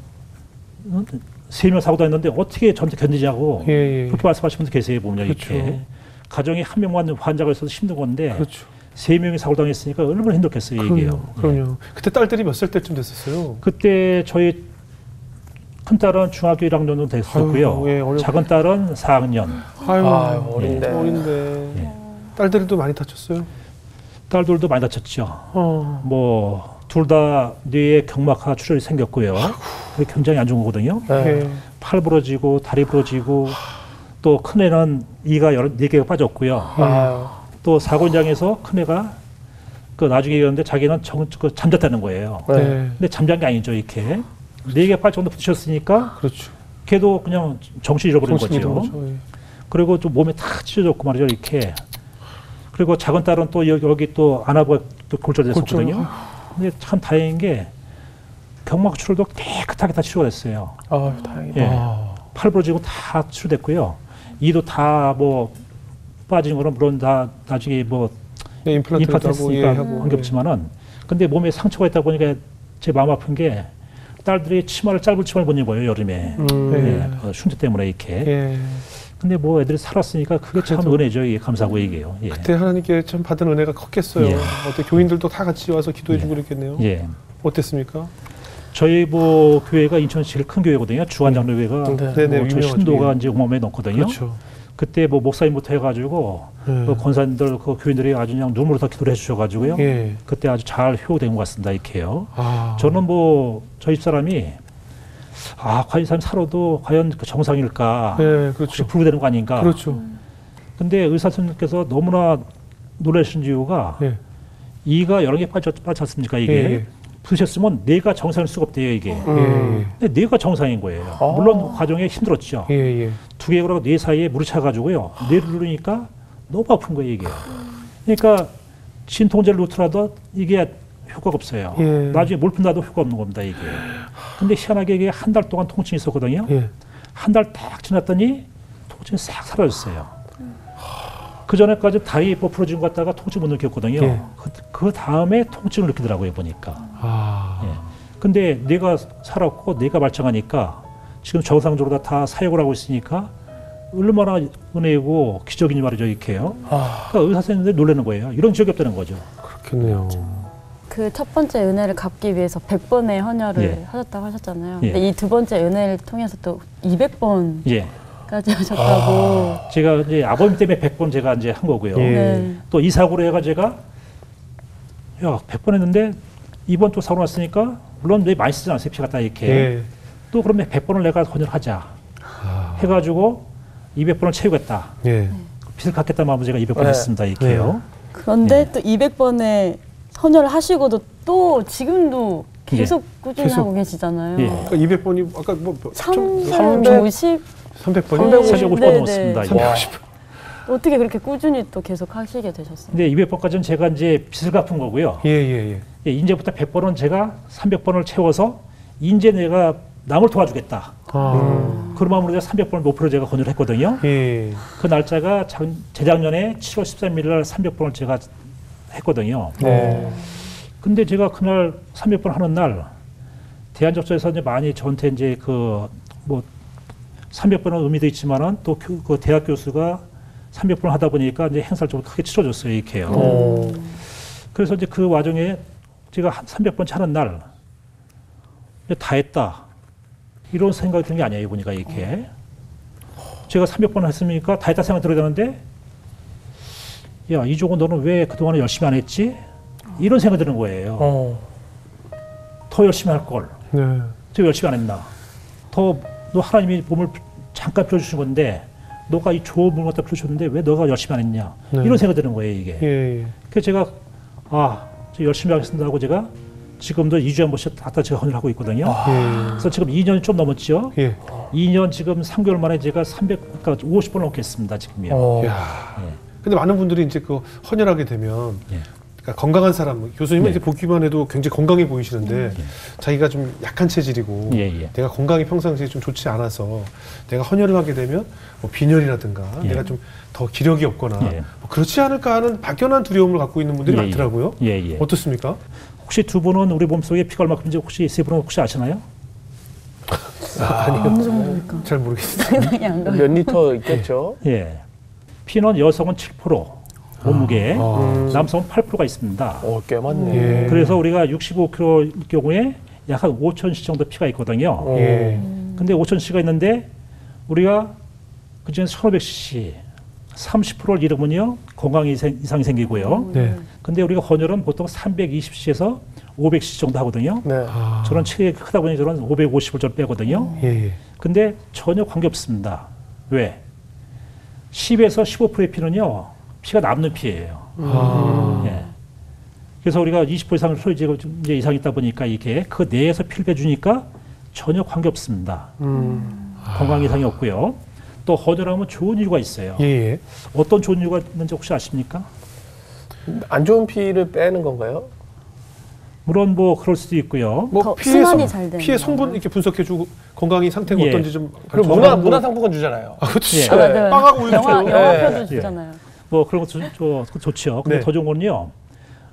세 명 사고 다녔는데 어떻게 저한테 견디냐고 예, 예. 그렇게 말씀하시는 분도 계세요. 보면 그렇죠. 이렇게 가정에 한 명만 환자가 있어도 힘든 건데 그렇죠. 세 명이 사고 당했으니까 얼마나 힘들겠어요. 그럼요, 이게요. 그럼요. 예. 그때 딸들이 몇 살 때쯤 됐었어요? 그때 저희 큰 딸은 중학교 일 학년 정도 됐었고요. 아유, 예, 작은 딸은 사 학년. 아유, 아유 어린데. 예. 어린데. 예. 딸들도 많이 다쳤어요? 딸들도 많이 다쳤죠. 어. 뭐 둘 다 뇌에 경막하 출혈이 생겼고요. 그게 굉장히 안 좋은 거거든요. 네. 팔 부러지고 다리 부러지고 또 큰애는 이가 여러 네 개가 빠졌고요. 아유. 또 사고 현장에서 큰애가 그 나중에 얘기했는데 자기는 정, 그 잠잤다는 거예요. 네. 근데 잠잔 게 아니죠. 이렇게 네 개 빠질 정도 부딪혔으니까 그렇죠. 걔도 그냥 정신 잃어버린 정신 거죠. 잃어버리죠. 예. 그리고 또 몸에 다 찢어졌고 말이죠. 이렇게. 그리고 작은 딸은 또 여기, 여기 또 안아부가 또 골절됐었거든요. 근데 참 다행인 게 경막 출혈도 깨끗하게 다 치료가 됐어요. 아, 다행이다. 예. 팔 부러지고 다 치료됐고요. 이도 다 뭐 빠진 거는 물론 다 나중에 뭐 네, 임플란트 했으니까 예, 관계없지만은 근데 몸에 상처가 있다 보니까 제 마음 아픈 게 딸들이 치마를 짧은 치마를 못 입어요 여름에. 음. 예, 그 흉터 때문에 이렇게. 예. 근데 뭐 애들이 살았으니까 그게 참 은혜죠. 이게 감사하고 얘기해요. 예. 그때 하나님께 참 받은 은혜가 컸겠어요. 예. 어때 교인들도 다 같이 와서 기도해주고 예. 그랬겠네요. 예. 어땠습니까? 저희 뭐 교회가 인천 제일 큰 교회거든요. 주한장로교회가 네. 네네, 뭐 저희 유명하죠. 신도가 이제 오만 명이 넘거든요. 그렇죠. 그때 뭐 목사님부터 해가지고 네. 그 권사님들 그 교인들이 아주 그냥 눈물로 다 기도를 해주셔가지고요. 예. 그때 아주 잘 효도된 것 같습니다. 이렇게요. 아. 저는 뭐 저희 집사람이 아 과연 이 사람이 살아도 과연 그 정상일까? 네, 혹시 그렇죠. 불구되는 거 아닌가? 그렇죠. 근데 의사 선생님께서 너무나 놀라신 이유가 예. 이가 여러 개 빠졌, 빠졌습니까 이게? 예, 예. 부으셨으면 뇌가 정상일 수가 없대요 이게. 예. 근데 뇌가 정상인 거예요. 아. 물론 과정에 힘들었죠. 예. 예. 두 개가 뇌 사이에 물이 차가지고요. 뇌를 누르니까 너무 아픈 거예요 이게. 그러니까 진통제를 놓더라도 이게 효과가 없어요. 예. 나중에 몰핀 놔도 효과 없는 겁니다 이게. 근데 희한하게 이게 한 달 동안 통증이 있었거든요. 예. 한 달 딱 지났더니 통증이 싹 사라졌어요. 그 전에까지 다리 부풀어진 것 같다가 통증 못 느꼈거든요. 예. 그, 그 다음에 통증을 느끼더라고요 보니까. 아. 예. 근데 뇌가 살았고 뇌가 말짱하니까 지금 정상적으로 다, 다 사역을 하고 있으니까 얼마나 은혜고 기적인지 말이죠 이렇게요. 아. 그러니까 의사 선생님들이 놀라는 거예요. 이런 적이 없다는 거죠. 그렇겠네요. 그 첫 번째 은혜를 갚기 위해서 백 번의 헌혈을 예. 하셨다고 하셨잖아요. 예. 근데 이 두 번째 은혜를 통해서 또 이백 번까지 예. 하셨다고. 아. 제가 이제 아버님 때문에 백 번 제가 이제 한 거고요. 예. 네. 또 이 사고로 해가 제가 야 백 번 했는데 이번 또 사고 났으니까 물론 뇌 많이 쓰지 않았어요 피 갖다 이렇게. 예. 또 그러면 백 번을 내가 헌혈하자 아. 해가지고 이백 번을 채우겠다. 예. 빚을 갚겠다 마음으로 제가 이백 번 네. 했습니다 이렇게요. 그런데 네. 또 이백 번의 헌혈을 하시고도 또 지금도 계속 꾸준히 계속. 하고 계시잖아요. 예. 그러니까 이백 번이 아까 뭐 삼백오십 삼백 번이 삼백오십 삼백오십 번 네, 넘었습니다. 네. 이게. 삼백오십 번. 어떻게 그렇게 꾸준히 또 계속 하시게 되셨어요? 근데 이백 번까지는 제가 이제 빚을 갚은 거고요. 예, 예, 예. 예, 이제부터 백 번은 제가 삼백 번을 채워서 이제 내가 남을 도와주겠다. 아. 그런 마음으로 제가 삼백 번을 목표로 제가 헌혈을 했거든요. 예. 그 날짜가 작, 재작년에 칠월 십삼일 날 삼백 번을 제가 했거든요. 네. 근데 제가 그날 삼백 번 하는 날 대한적소에서 이제 많이 저한테 이제 그 뭐 삼백 번은 의미도 있지만은 또 그 대학 교수가 삼백 번 하다 보니까 이제 행사를 좀 크게 치러줬어요 이렇게요. 오. 그래서 이제 그 와중에 제가 한 삼백 번 차는 날 다 했다 이런 생각이 드는 게 아니에요 보니까 이렇게 제가 삼백 번 했으니까 다 했다 생각 들어야 되는데 야 이종호 너는 왜 그동안에 열심히 안 했지? 이런 생각이 드는 거예요. 어. 더 열심히 할 걸. 네. 더 열심히 안 했나? 더 너 하나님이 몸을 잠깐 펴주신 건데 너가 이 좋은 몸을 갖다 펴주셨는데 왜 너가 열심히 안 했냐? 네. 이런 생각이 드는 거예요 이게. 예, 예. 그래서 제가 아, 저 열심히 하겠습니다 하고 제가 지금도 이 주에 한 번씩 갖다 제가 헌혈을 하고 있거든요. 예. 그래서 지금 이 년이 좀 넘었죠. 예. 이 년 지금 삼 개월 만에 제가 삼백, 그러니까 오십 번 넘겠습니다 지금요. 어. 야. 예. 근데 많은 분들이 이제 그 헌혈하게 되면 예. 그러니까 건강한 사람, 교수님은 네. 이제 보기만 해도 굉장히 건강해 보이시는데 예. 자기가 좀 약한 체질이고 예, 예. 내가 건강이 평상시에 좀 좋지 않아서 내가 헌혈을 하게 되면 뭐 빈혈이라든가 예. 내가 좀 더 기력이 없거나 예. 뭐 그렇지 않을까 하는 막연한 두려움을 갖고 있는 분들이 예, 예. 많더라고요. 예, 예. 어떻습니까? 혹시 두 분은 우리 몸속에 피가 얼마큼인지 혹시 세 분은 혹시 아시나요? 어느 정도일까? 잘 모르겠어요. 생각이 안 가요. 몇 리터 있겠죠? 예. 피는 여성은 칠 퍼센트 몸무게, 아. 남성은 팔 퍼센트가 있습니다. 어, 꽤 많네. 예. 그래서 우리가 육십오 킬로그램일 경우에 약 한 오천 씨 정도 피가 있거든요. 어. 예. 근데 오천 씨가 있는데 우리가 그중에 천오백 씨씨 삼십 퍼센트를 잃으면요 건강 이상, 이상이 생기고요. 네. 근데 우리가 헌혈은 보통 삼백이십 씨에서 오백 씨 정도 하거든요. 네. 아. 저는 체격이 크다 보니 저는 오백오십을 좀 빼거든요. 예. 예. 근데 전혀 관계없습니다. 왜? 십에서 십오 퍼센트의 피는요 피가 남는 피예요. 아. 예. 그래서 우리가 이십 퍼센트 이상을 소위 좀 이제 이상 있다 보니까 이게 그 내에서 피를 빼주니까 전혀 관계없습니다. 음. 건강 이상이 없고요. 또 헌혈하면 좋은 이유가 있어요. 예. 예. 어떤 좋은 이유가 있는지 혹시 아십니까? 안 좋은 피를 빼는 건가요? 물론 뭐 그럴 수도 있고요. 뭐 더 피의 순환이 성- 잘 되는 피의 성분 건가요? 이렇게 분석해주고 건강이 상태가 예. 어떤지 좀 그리고 전화 문화, 한번- 문화상품권 주잖아요. 아 그것도 예. 진짜 아, 맞아요. 빵하고 우유 영화, 줘요. 영화표도 예. 주잖아요. 뭐 그런 거 좋, 좋, 좋죠. 근데 네. 더 좋은 거는요.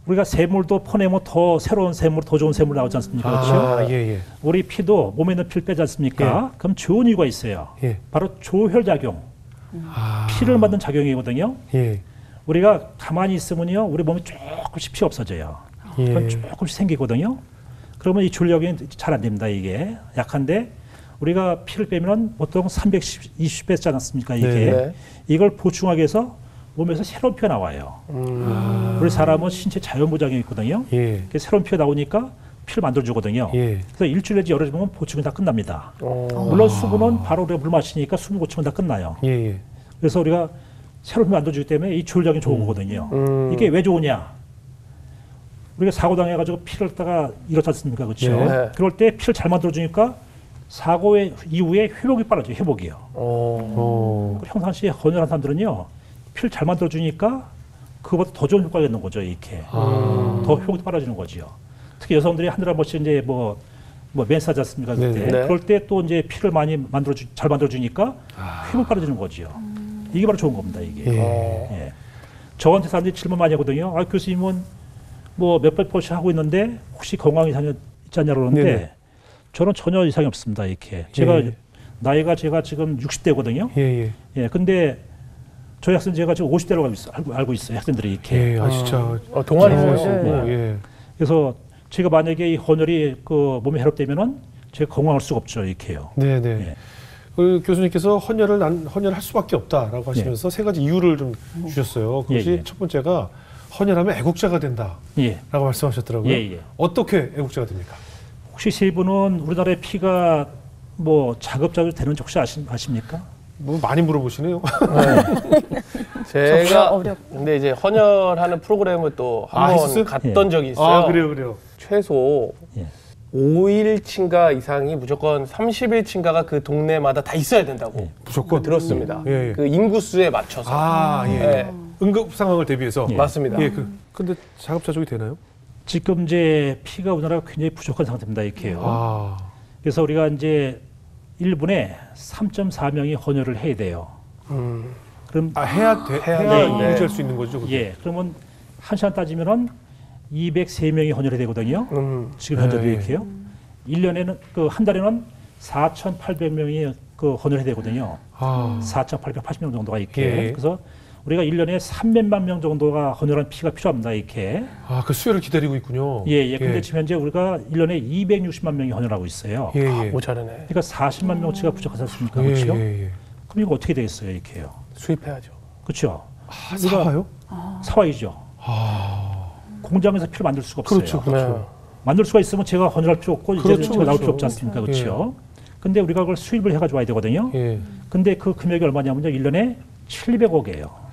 우리가 샘물도 퍼내면 더 새로운 샘물, 더 좋은 샘물 나오지 않습니까? 그렇죠? 아, 예, 예. 우리 피도 몸에 있는 피를 빼지 않습니까? 예. 그럼 좋은 이유가 있어요. 예. 바로 조혈작용. 아. 피를 만든 작용이거든요. 예. 우리가 가만히 있으면요, 우리 몸에 조금씩 피 없어져요. 예. 그럼 조금씩 생기거든요. 그러면 이 조혈작용이 잘 안 됩니다. 이게 약한데 우리가 피를 빼면 보통 삼백이십 배 빼지 않습니까? 이게 네. 이걸 보충하기 위해서 몸에서 새로운 피가 나와요. 음. 우리 사람은 신체 자연보장이 있거든요. 예. 새로운 피가 나오니까 피를 만들어주거든요. 예. 그래서 일주일 내지 열흘 보면 보충이 다 끝납니다. 오. 물론 수분은 바로 우리가 물 마시니까 수분 보충은 다 끝나요. 예, 예. 그래서 우리가 새로운 피 만들어주기 때문에 이 조혈작용이 좋은 거거든요. 음. 이게 왜 좋으냐? 우리가 사고 당해가지고 피를 갖다가 잃었지 않습니까? 그렇죠? 네. 그럴 때 피를 잘 만들어주니까 사고 이후에 회복이 빨라져요. 회복이요. 오. 어. 평상시에 헌혈한 사람들은요. 피를 잘 만들어주니까 그것보다 더 좋은 효과가 있는 거죠. 이렇게. 아. 더 회복이 빨라지는 거죠. 특히 여성들이 한 달에 한 번씩 이제 뭐, 뭐 멘스하지 않습니까? 그때. 네. 네. 그럴 때 또 이제 피를 많이 만들어주, 잘 만들어주니까 아. 회복이 빨라지는 거죠. 이게 바로 좋은 겁니다. 이게. 예. 예. 저한테 사람들이 질문 많이 하거든요. 아, 교수님은 뭐 몇백 번씩 하고 있는데 혹시 건강 이상이 있지 않냐고 그러는데 네네. 저는 전혀 이상이 없습니다. 이렇게. 제가 예. 나이가 제가 지금 육십 대거든요. 예, 예. 예, 근데 저희 학생 제가 지금 오십 대로 알고, 있어, 알고, 알고 있어요. 학생들이 이렇게. 예, 아, 진짜. 어, 동안이세요? 어, 네. 예. 그래서 제가 만약에 이 헌혈이 그 몸에 해롭되면은 제가 건강할 수가 없죠. 이렇게요. 네, 네. 예. 그 교수님께서 헌혈을 난 헌혈할 수밖에 없다라고 하시면서 세 가지 이유를 좀 주셨어요. 그것이 예, 예. 첫 번째가 헌혈하면 애국자가 된다라고 예. 말씀하셨더라고요. 예, 예. 어떻게 애국자가 됩니까? 혹시 세 분은 우리나라의 피가 뭐 자급자족 되는지 혹시 아시, 아십니까? 뭐 많이 물어보시네요. 제가 어렵- 근데 이제 헌혈하는 프로그램을 또 아, 한 번 했었어요? 갔던 예. 적이 있어요. 아, 그래요, 그래요. 최소 예. 오 일 친가 이상이 무조건 삼십 일 친가가 그 동네마다 다 있어야 된다고 예. 무조건 들었습니다. 예, 예. 그 인구수에 맞춰서. 아, 예. 예. 응급 상황을 대비해서. 예. 맞습니다. 예, 그 근데 자급자족이 되나요? 지금 이제 피가 우리나라가 굉장히 부족한 상태입니다. 이렇게요. 아, 그래서 우리가 이제 일 분에 삼 점 사 명이 헌혈을 해야 돼요. 음. 그럼 아 해야 돼, 해야 해야 되는데. 유지할 수 있는 거죠. 그게? 예, 그러면 한 시간 따지면은 이백삼 명이 헌혈이 되거든요. 음. 지금 현재도 예, 예. 이렇게요. 일 년에는 그 한 달에는 사천팔백 명이 그 헌혈이 되거든요. 아, 사천팔백팔십 명 정도가 이렇게. 예. 그래서 우리가 일 년에 삼백만 명 정도가 헌혈한 피가 필요합니다. 이렇게. 아, 그 수혈을 기다리고 있군요. 예, 예. 근데 지금 현재 우리가 일 년에 이백육십만 명이 헌혈하고 있어요. 예, 아, 예. 모자르네. 그러니까 사십만 명치가 부족하지 않습니까? 예, 그렇죠? 예, 예. 그럼 이거 어떻게 되겠어요, 이렇게요? 수입해야죠. 그렇죠? 아, 사와요? 사와이죠. 아, 공장에서 피를 만들 수가 없어요. 그렇죠, 그렇죠. 네. 만들 수가 있으면 제가 헌혈할 필요 없고 이제 그렇죠, 제가 나올 그렇죠. 필요 없지 않습니까? 그렇죠? 근데 우리가 그걸 수입을 해가지고 와야 되거든요. 예. 근데 그 금액이 얼마냐면요. 일 년에 칠백억이에요.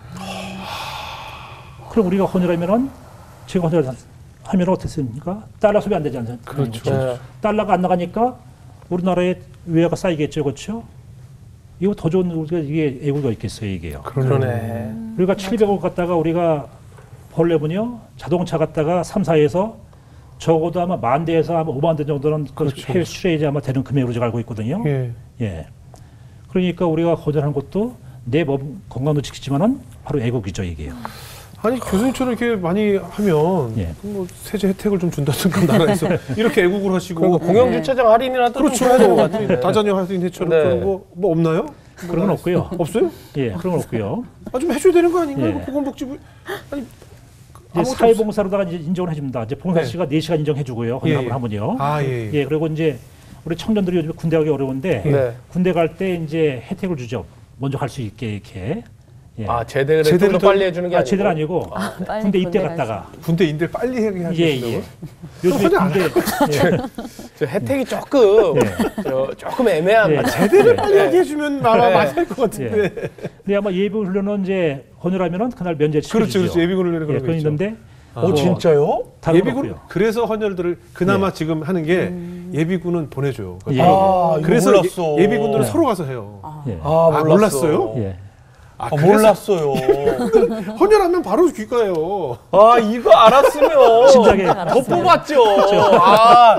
그럼 우리가 헌혈하면은 제가 헌혈하면 어떻습니까? 달러 소비 안 되지 않습니까? 그렇죠. 네. 달러가 안 나가니까 우리나라에 외화가 쌓이겠죠. 그렇죠? 이거 더 좋은 우리가 이게 애국가 있겠어요, 이게요. 그러네. 우리가 칠백억 갖다가 우리가 벌려면요. 자동차 갖다가 삼 사에서 적어도 아마 만 대에서 아마 오만 대 정도는 그 그렇죠. 해외 수출해야지 아마 되는 금액으로 제가 알고 있거든요. 예. 예. 그러니까 우리가 헌혈하는 것도 내 몸 건강도 지키지만은 바로 애국이죠, 이게요. 아니 교수님처럼 이렇게 많이 하면 예. 뭐 세제 혜택을 좀 준다든가 나라에서 이렇게 애국을 하시고 그리고 공영 주차장 할인이라도 그렇죠. 좀 줘야 되는 것 같은데. 다자녀 할인 혜택처럼 네. 그런 거 뭐 없나요? 그런 건 없고요. 없어요? 예, 그런 건 없고요. 아 좀 해줘야 되는 거 아닌가요? 예. 그 보건복지부 아니 이제 아무것도 사회봉사로다가 이제 인정을 해줍니다. 이제 봉사 네. 씨가 네 시간 인정해주고요. 예, 헌혈을 예. 하면요. 아, 예, 예. 예, 그리고 이제 우리 청년들이 요즘 군대 가기 어려운데 네. 군대 갈 때 이제 혜택을 주죠. 먼저 갈 수 있게 이렇게. 예. 아 제대를 좀 제대로 더 빨리 해주는 게 아, 아니고. 제대로 아니고 빨리 군대 입대 군대 갔다가 군대 인대 빨리 하게 예, 하신다고요? 예. 요즘에 그거 하지 군대 예. 저 혜택이 조금 예. 저, 조금 애매한 예. 것 같아요. 제대로 예. 빨리 하게 해주면 아마 네. 많이 할 것 같은데. 예. 근데 아마 예비 훈련은 이제 헌혈하면은 그날 면제 그렇죠, 치료죠. 그렇죠. 예비군 훈련이 예, 그런 거 그건 있죠. 있는데 아. 오 진짜요? 다른 건 예비군 없고요. 그래서 헌혈들을 그나마 예. 지금 하는 게 예비군은 보내줘요. 예. 아 이거 그래서 몰랐어. 예, 비군들은 네. 서로 가서 해요. 예. 아, 아, 몰랐어. 몰랐어요? 예. 아, 아, 그래서 몰랐어요. 헌혈하면 바로 귀가요. 아 이거 알았으면 진작에 더 뽑았죠. 아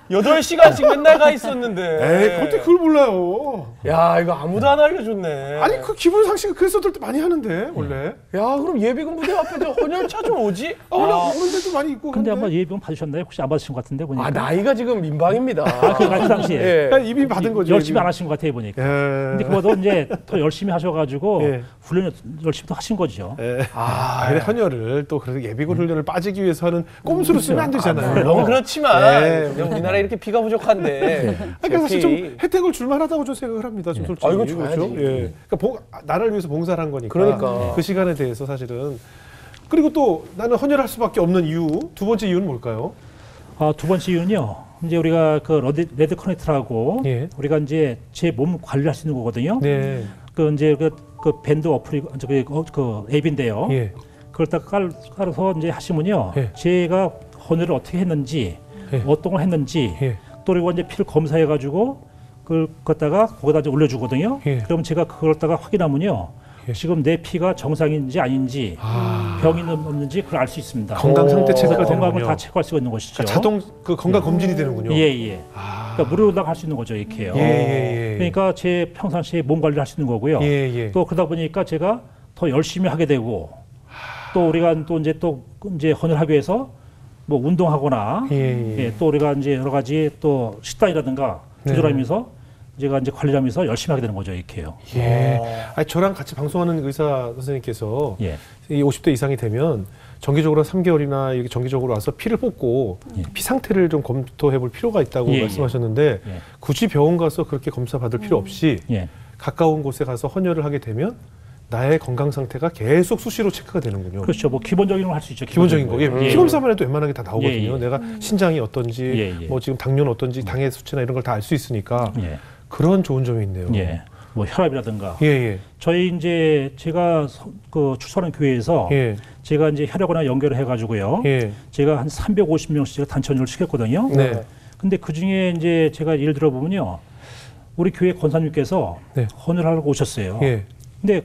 여덟 시간씩 맨날 가 있었는데. 에이, 어떻게 그걸 몰라요? 야, 이거 아무도 안 알려줬네. 아니, 그 기본 상식은 그리스도들 때 많이 하는데, 원래. 야, 그럼 예비군 부대 앞에 저 헌혈차 좀 오지? 아, 원래 그런 데도 많이 있고. 근데 아마 예비군 받으셨나요? 혹시 안 받으신 것 같은데 보니까. 아, 나이가 지금 민방입니다. 아, 그, 그 당시에. 예. 그러니까 이미 받은 거죠. 열심히 예비. 안 하신 것 같아요, 보니까. 예. 근데 그거도 이제 더 열심히 하셔가지고 예. 훈련 열심히 또 하신 거죠. 예. 아, 근데 헌혈을 또 그래서 예비군 훈련을 빠지기 위해서 하는 꼼수로 쓰면 안 되잖아요. 물론 그렇지만 예. 그냥 우리나라 이렇게 피가 부족한데. 그러니까 사실 좀 제피. 혜택을 줄만하다고 좀 생각을 합니다. 좀 솔직히. 아, 이거 줘야지. 그렇죠? 예. 그러니까 봉, 나라를 위해서 봉사를 한 거니까. 그러니까. 그 시간에 대해서 사실은. 그리고 또 나는 헌혈할 수밖에 없는 이유, 두 번째 이유는 뭘까요? 아, 두 번째 이유는요. 이제 우리가 그 레드, 레드 커넥트라고 예. 우리가 이제 제 몸 관리할 수 있는 거거든요. 네. 그 이제 그, 그 밴드 어플이 저기 그, 그 앱인데요. 예. 그걸 딱 깔, 깔아서 이제 하시면요. 예. 제가 헌혈을 어떻게 했는지, 예. 어떤 걸 했는지, 예. 또 그리고 이제 피를 검사해 가지고 그걸 갖다가 거기다 이제 올려주거든요. 예. 그러면 제가 그걸 갖다가 확인하면요. 예. 지금 내 피가 정상인지 아닌지, 아. 병이 없는지 그걸 알 수 있습니다. 건강 상태 그래서 체크가 건강을 되는군요. 다 체크할 수가 있는 것이죠. 그러니까 자동 그 건강 검진이 되는군요. 예, 예. 아. 그러니까 무료로 할 수 있는 거죠, 이렇게요. 예, 예, 예. 그러니까 제 평상시에 몸 관리를 할 수 있는 거고요. 예, 예. 또 그러다 보니까 제가 더 열심히 하게 되고, 또 우리가 또 이제 또 이제 헌혈하기 위해서 뭐 운동하거나, 예, 예. 예, 또 우리가 이제 여러 가지 또 식단이라든가 조절하면서 제가 이제 관리를 하면서 열심히 하게 되는 거죠, 이렇게요. 예. 아니, 저랑 같이 방송하는 의사 선생님께서 예. 이 오십 대 이상이 되면 정기적으로 삼 개월이나 이렇게 정기적으로 와서 피를 뽑고 예. 피 상태를 좀 검토해 볼 필요가 있다고 예, 말씀하셨는데 예. 굳이 병원 가서 그렇게 검사 받을 필요 없이 예. 가까운 곳에 가서 헌혈을 하게 되면 나의 건강 상태가 계속 수시로 체크가 되는군요. 그렇죠. 뭐 기본적인 걸 할 수 있죠. 기본적인 거. 예. 예. 피 검사만 해도 웬만하게 다 나오거든요. 예, 예. 내가 신장이 어떤지, 예, 예. 뭐 지금 당뇨는 어떤지, 당의 수치나 이런 걸 다 알 수 있으니까 예. 그런 좋은 점이 있네요. 예. 뭐 혈압이라든가. 예, 예. 저희 이제 제가 서- 그 출소하는 교회에서 예. 제가 이제 혈액원에 연결을 해가지고요. 예. 제가 제가 한 삼백오십 명씩 제가 단체 헌혈을 시켰거든요. 네. 근데 그 중에 이제 제가 예를 들어 보면요. 우리 교회 권사님께서 네. 헌혈하러 오셨어요. 예. 근데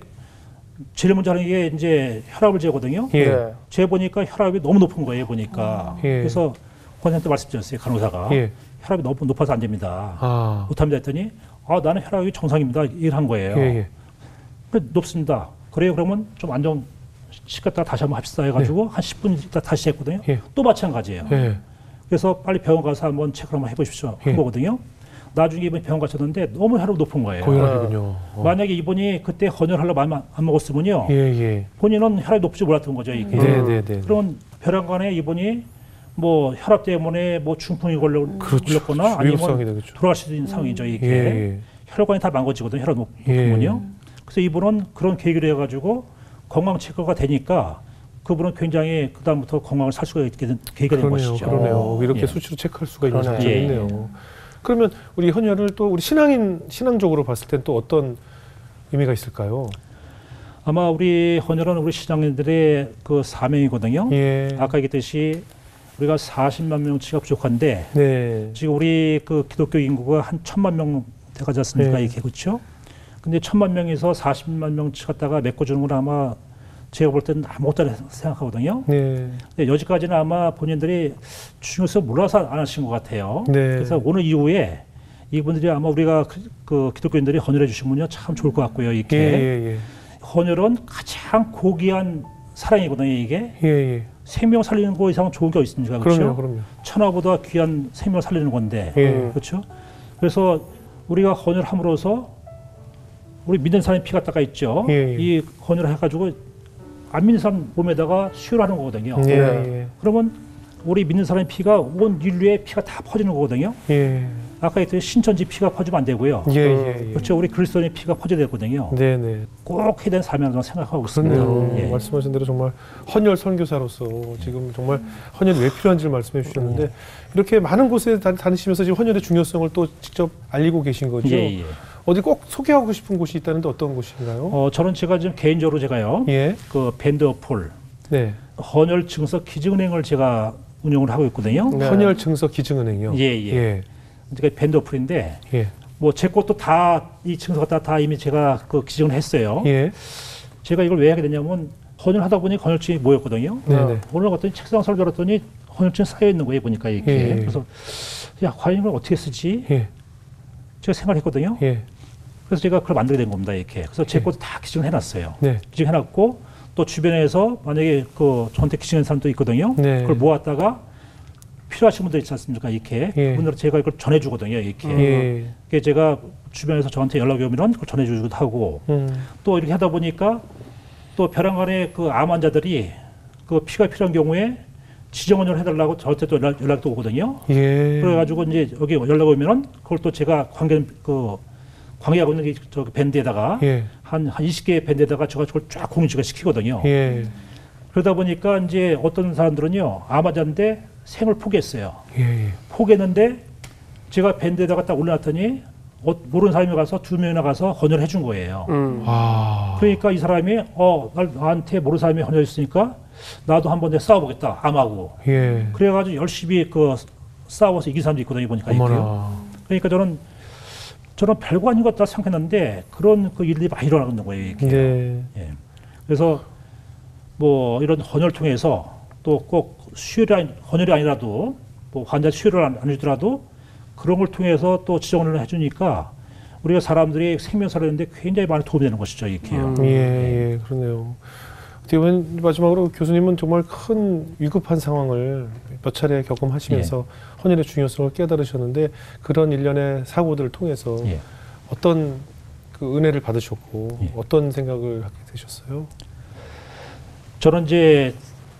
제일 먼저 하는 게 이제 혈압을 재거든요. 예. 네. 재 보니까 혈압이 너무 높은 거예요, 보니까. 예. 그래서 권사님한테 말씀드렸어요, 간호사가. 예. 혈압이 너무 높아서 안 됩니다. 아. 못합니다 했더니, 아, 나는 혈압이 정상입니다. 이런 거예요. 예, 예. 그 높습니다. 그래요, 그러면 좀 안정 시켰다가 다시 한번 합시다 해가지고 한 십 분 있다 다시 했거든요. 예. 또 마찬가지예요. 예. 그래서 빨리 병원 가서 한번 체크를 한번 해보십시오. 예. 한 거거든요. 나중에 이번 병원 가셨는데 너무 혈압이 높은 거예요. 고혈압이군요. 어. 만약에 이분이 그때 헌혈하려고 마음 안 먹었으면요. 예, 예. 본인은 혈압이 높지 몰랐던 거죠. 이게. 네, 네, 네. 그런 혈압간에 이분이 뭐 혈압 때문에 뭐 중풍이 걸려, 그렇죠. 걸렸거나 위급상황이 아니면 되겠죠. 돌아갈 수 있는 상황이죠. 이게. 예, 예. 혈관이 다 망가지거든요. 혈압 높- 예. 높으면요. 그래서 이분은 그런 계기를 해가지고 건강 체크가 되니까 그분은 굉장히 그다음부터 건강을 살 수가 있게 된 계기가 된 그러네요, 것이죠. 그러네요. 이렇게 예. 수치로 체크할 수가 있는 그러네요. 장점이 예, 있네요. 그러면 우리 헌혈을 또 우리 신앙인 신앙적으로 봤을 땐 또 어떤 의미가 있을까요? 아마 우리 헌혈은 우리 시장님들의 그 사명이거든요. 예. 아까 얘기했듯이 우리가 사십만 명치가 부족한데 네. 지금 우리 그 기독교 인구가 한 천만 명 돼가지 않습니까? 네. 이게 그렇죠? 근데 천만 명에서 사십만 명치 갖다가 메꿔주는 건 아마 제가 볼 때는 아무것도 생각하거든요. 네. 근데 여지까지는 아마 본인들이 중요해서 몰라서 안 하신 것 같아요. 네. 그래서 오늘 이후에 이분들이 아마 우리가 그, 그 기독교인들이 헌혈해 주시면요 참 좋을 것 같고요. 이렇게 예, 예, 예. 헌혈은 가장 고귀한 사랑이거든요. 이게 예, 예. 생명 살리는 거 이상 좋은 게 있습니까? 그렇죠? 그럼요, 그럼요. 천하보다 귀한 생명 살리는 건데, 예. 그렇죠? 그래서 우리가 헌혈함으로써 우리 믿는 사람의 피가 닦아 있죠. 예, 예. 이 헌혈을 해가지고 안 믿는 사람 몸에다가 수혈을 하는 거거든요. 예, 예. 그러면 우리 믿는 사람의 피가 온 인류의 피가 다 퍼지는 거거든요. 예. 아까 했듯이 신천지 피가 퍼지면 안 되고요. 예, 예, 예. 그렇죠. 우리 그리스도인의 피가 퍼져야 되거든요. 네, 네. 꼭 해야 되는 사명이라고 생각하고 있습니다. 그렇네요. 예. 말씀하신 대로 정말 헌혈 선교사로서 지금 정말 헌혈이 왜 필요한지를 말씀해 주셨는데 이렇게 많은 곳에 다- 다니시면서 지금 헌혈의 중요성을 또 직접 알리고 계신 거죠. 예, 예. 어디 꼭 소개하고 싶은 곳이 있다는데 어떤 곳인가요? 어, 저는 제가 지금 개인적으로 제가요. 예. 그 밴드어폴 네. 헌혈 증서 기증은행을 제가 운영을 하고 있거든요. 네. 헌혈 증서 기증은행이요. 예, 예. 예. 그러니까 밴드어플인데 예. 뭐 제 것도 다 이 증서가 다, 다 이미 제가 그 기증을 했어요. 예. 제가 이걸 왜 하게 됐냐면 헌혈하다 보니 헌혈증이 모였거든요. 네네. 오늘 갔더니 책상 설교했더니 헌혈증 쌓여 있는 거예요 보니까 이게. 예. 그래서 야 과연 이걸 어떻게 쓰지? 예. 제가 생각했거든요. 예. 그래서 제가 그걸 만들게 된 겁니다 이렇게. 그래서 제 예. 것도 다 기증을 해놨어요. 네. 기증해놨고 또 주변에서 만약에 그 저한테 기증한 사람도 있거든요. 네. 그걸 모았다가 필요하신 분들 있지 않습니까 이렇게. 예. 그분들 제가 이걸 전해주거든요 이렇게. 예. 그게 제가 주변에서 저한테 연락이 오면 그걸 전해주기도 하고 음. 또 이렇게 하다 보니까 또 벼랑간에 그 암 환자들이 그 피가 필요한 경우에 지정원을 해달라고 저한테 또 연락, 연락도 오거든요. 예. 그래가지고 이제 여기 연락 오면은 그걸 또 제가 관계 그 관계하고 있는 저 밴드에다가 예. 한, 한 이십 개의 밴드에다가 제가 그걸 쫙 공유가 시키거든요. 예. 그러다 보니까 이제 어떤 사람들은요 암 환자인데 생을 포기했어요. 예. 포기했는데 제가 밴드에다가 딱 올려놨더니 어, 모르는 사람이 가서 두 명이나 가서 헌혈을 해준 거예요. 음. 아. 그러니까 이 사람이 어, 날, 나한테 모르는 사람이 헌혈했으니까 나도 한번 내가 싸워보겠다 암하고. 예. 그래가지고 열심히 그 싸워서 이긴 사람도 있거든요 보니까. 어머나. 그러니까 저는 저는 별거 아닌 것 같다 생각했는데 그런 그 일들이 많이 일어나는 거예요 이게. 네. 예. 그래서 뭐 이런 헌혈을 통해서 또 꼭 수혈이 아니, 헌혈이 아니라도 뭐 환자 수혈을 안, 안 해주더라도 그런 걸 통해서 또 지정을 해주니까 우리가 사람들이 생명 살리는데 굉장히 많이 도움이 되는 것이죠 이게요. 음. 예, 예, 그러네요. 어떻게 보면 마지막으로 교수님은 정말 큰 위급한 상황을 몇 차례 경험하시면서 예. 헌혈의 중요성을 깨달으셨는데 그런 일련의 사고들을 통해서 예. 어떤 그 은혜를 받으셨고 예. 어떤 생각을 하게 되셨어요? 저는 이제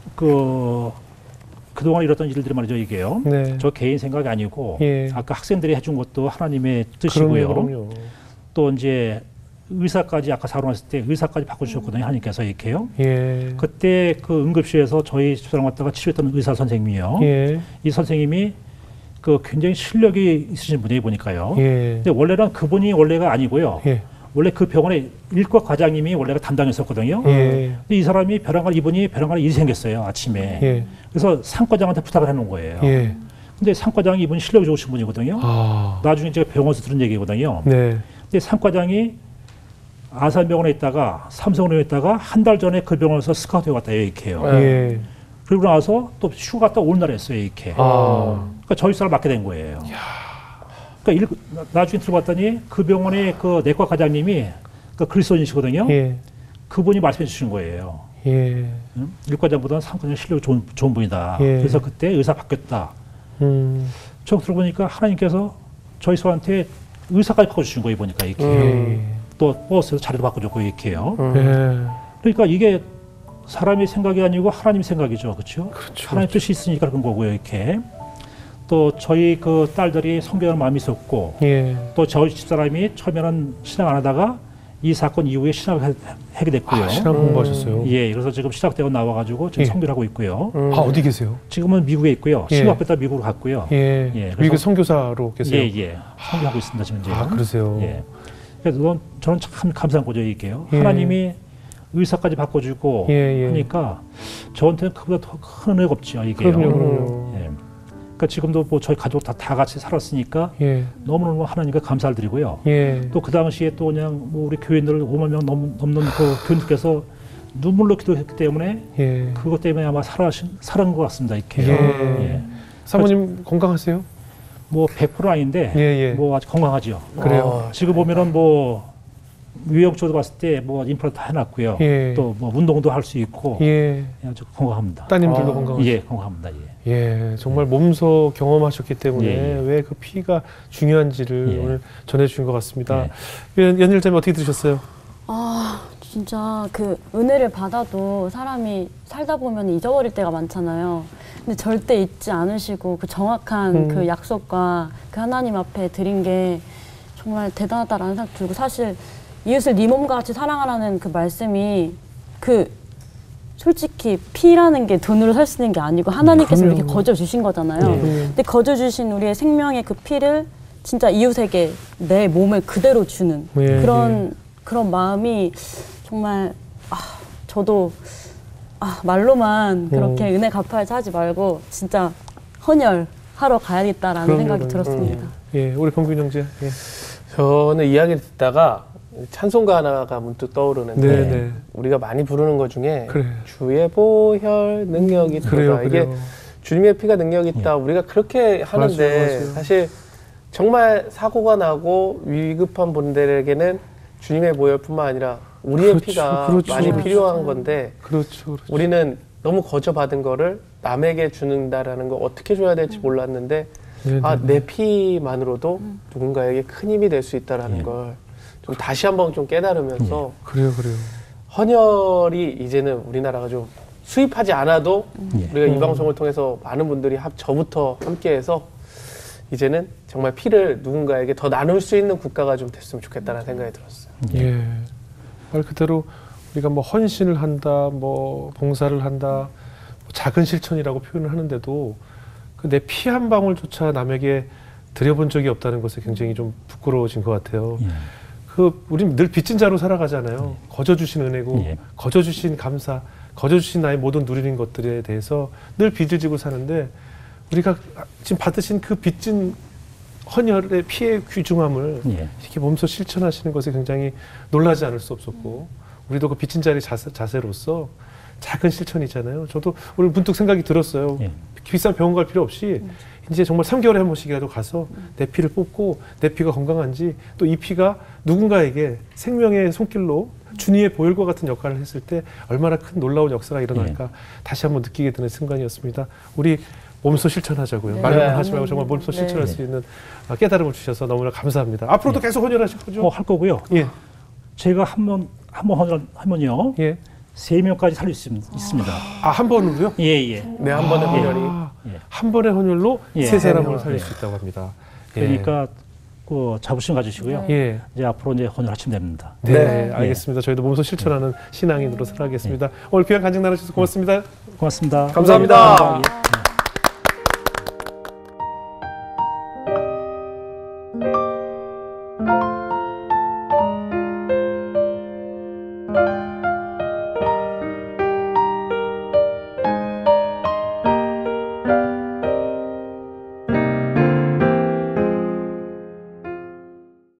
그 그동안 이뤘던 일들이 말이죠 이게요. 네. 저 개인 생각이 아니고 예. 아까 학생들이 해준 것도 하나님의 뜻이고요. 그럼요, 그럼요. 또 이제 의사까지 아까 사론했을 때 의사까지 바꿔주셨거든요. 하나님께서 이렇게요. 예. 그때 그 응급실에서 저희 집사람 왔다가 치료했던 의사 선생님이요. 예. 이 선생님이 그 굉장히 실력이 있으신 분이 보니까요. 예. 근데 원래는 그분이 원래가 아니고요. 예. 원래 그 병원의 일과 과장님이 원래가 담당했었거든요. 예. 근데 이 사람이 벼랑간 이분이 벼랑간에 일이 생겼어요 아침에. 예. 그래서 상과장한테 부탁을 해놓은 거예요. 예. 근데 상과장이 이분이 실력이 좋으신 분이거든요. 아. 나중에 제가 병원에서 들은 얘기거든요. 네. 근데 상과장이 아산병원에 있다가 삼성병원에 있다가 한 달 전에 그 병원에서 스카우트에 왔다 이렇게요. 예. 그리고 나서 또 휴가 갔다 올 날 했어요 이렇게. 아. 그러니까 저희 사람 맡게 된 거예요. 야. 그러니까 일, 나중에 들어봤더니 그 병원의 그 내과 과장님이 그 그리스도인이시거든요. 예. 그분이 말씀해 주신 거예요. 예. 응? 일과장보다는 상과장 실력이 좋은, 좋은 분이다. 예. 그래서 그때 의사 바뀌었다. 음. 저 들어보니까 하나님께서 저희 소한테 의사까지 바꿔주신 거예요. 보니까 이렇게. 음. 또 버스에서 자리도 바꿔줬고 이렇게요. 음. 예. 그러니까 이게 사람의 생각이 아니고 하나님의 생각이죠. 그렇죠? 그렇죠. 하나님의 뜻이 있으니까 그런 거고요. 이렇게. 또 저희 그 딸들이 성경을 마음이 있었고 예. 또 저희 집사람이 처음에는 신앙 안 하다가 이 사건 이후에 신앙을 하게 됐고요. 아, 신앙 공부하셨어요? 예, 그래서 지금 신학대학 나와가지고 지금 예. 성교를 하고 있고요. 음. 아, 어디 계세요? 지금은 미국에 있고요. 예. 신학교다 미국으로 갔고요. 예, 예 미국 선교사로 계세요? 예, 예. 성교하고 있습니다 지금. 아, 그러세요? 예. 그래서 저는 참 감사한 거죠 이게요. 예. 하나님이 의사까지 바꿔주고 예, 예. 하니까 저한테는 그보다 더 큰 은혜가 없죠 이게요. 그럼요, 그럼요. 예. 그러니까 지금도 뭐 저희 가족 다, 다 같이 살았으니까 예. 너무너무 하나님께 감사를 드리고요. 예. 또 그 당시에 또 그냥 뭐 우리 교인들 오만 명 넘, 넘는 그 교인들께서 눈물로 기도했기 때문에 예. 그것 때문에 아마 살아신, 살은 것 같습니다. 이렇게. 예. 예. 사모님 그러니까, 건강하세요? 뭐 백 퍼센트 아닌데 예, 예. 뭐 아주 건강하죠. 그래요. 아, 지금 보면은 뭐 유영초도 봤을 때 뭐 인프라 다 해놨고요. 예. 또 뭐 운동도 할 수 있고 예. 아주 건강합니다. 따님들도 아. 건강하죠? 예, 건강합니다. 예. 예, 정말 몸소 경험하셨기 때문에 예. 왜 그 피가 중요한지를 예. 오늘 전해주신 것 같습니다. 예. 연일자님 어떻게 들으셨어요? 아, 진짜 그 은혜를 받아도 사람이 살다 보면 잊어버릴 때가 많잖아요. 근데 절대 잊지 않으시고 그 정확한 음. 그 약속과 그 하나님 앞에 드린 게 정말 대단하다라는 생각 들고 사실 이웃을 네 몸과 같이 사랑하라는 그 말씀이 그 솔직히 피라는 게 돈으로 살 수 있는 게 아니고 하나님께서 네, 이렇게 거저 주신 거잖아요. 네. 근데 거저 주신 우리의 생명의 그 피를 진짜 이웃에게 내 몸을 그대로 주는 네, 그런 네. 그런 마음이 정말 아, 저도 아, 말로만 그렇게 음. 은혜 갚아야지 하지 말고 진짜 헌혈 하러 가야겠다라는 그럼요, 생각이 그럼요. 들었습니다. 예, 우리 범균 형제. 예. 저는 이야기를 듣다가 찬송가 하나가 문득 떠오르는데 네네. 우리가 많이 부르는 것 중에 그래. 주의 보혈 능력이 있다. 그래요, 이게 그래요. 주님의 피가 능력이 있다. 우리가 그렇게 하는데 맞아요, 맞아요. 사실 정말 사고가 나고 위급한 분들에게는 주님의 보혈뿐만 아니라 우리의 그렇죠, 피가 그렇죠. 많이 필요한 건데 그렇죠, 그렇죠. 우리는 너무 거저받은 거를 남에게 주는다라는 거 어떻게 줘야 될지 몰랐는데 네네. 아, 내 피만으로도 누군가에게 큰 힘이 될 수 있다라는 예. 걸 좀 다시 한번 좀 깨달으면서 그래요, 그래요. 헌혈이 이제는 우리나라가 좀 수입하지 않아도 예. 우리가 이 음. 방송을 통해서 많은 분들이 합, 저부터 함께해서 이제는 정말 피를 누군가에게 더 나눌 수 있는 국가가 좀 됐으면 좋겠다는 생각이 들었어요. 예. 말 그대로 우리가 뭐 헌신을 한다, 뭐 봉사를 한다, 뭐 작은 실천이라고 표현을 하는데도 그 내 피 한 방울조차 남에게 드려본 적이 없다는 것에 굉장히 좀 부끄러워진 것 같아요. 예. 그 우리는 늘 빚진 자로 살아가잖아요. 거저 주신 은혜고, 예. 거저 주신 감사, 거저 주신 나의 모든 누리는 것들에 대해서 늘 빚을 지고 사는데 우리가 지금 받으신 그 빚진 헌혈의 피의 귀중함을 예. 이렇게 몸소 실천하시는 것에 굉장히 놀라지 않을 수 없었고 우리도 그 빚진 자리 자세, 자세로서 작은 실천이잖아요. 저도 오늘 문득 생각이 들었어요. 예. 비싼 병원 갈 필요 없이 이제 정말 삼 개월에 한 번씩이라도 가서 내 피를 뽑고 내 피가 건강한지 또 이 피가 누군가에게 생명의 손길로 주님의 보혈과 같은 역할을 했을 때 얼마나 큰 놀라운 역사가 일어날까 예. 다시 한번 느끼게 되는 순간이었습니다. 우리 몸소 실천하자고요. 네. 말로만 네. 하지 말고 정말 몸소 네. 실천할 수 있는 깨달음을 주셔서 너무나 감사합니다. 앞으로도 계속 헌혈하실 거죠? 어, 할 거고요. 예, 제가 한 번 한 번 헌혈 하면요 예. 세 명까지 살릴 수 있, 있습니다. 아, 한 번으로요? 예, 예. 네, 한 번의 헌혈이 아, 예. 한 번의 헌혈로 예. 세 사람을 세 명을, 살릴 예. 수 있다고 합니다. 예. 그러니까 그 자부심 가지시고요. 예. 이제 앞으로 이제 헌혈하시면 됩니다. 네, 네. 알겠습니다. 저희도 몸소 실천하는 신앙인으로 살아가겠습니다. 오늘 귀한 간증 나눠주셔서 고맙습니다. 고맙습니다. 감사합니다. 예.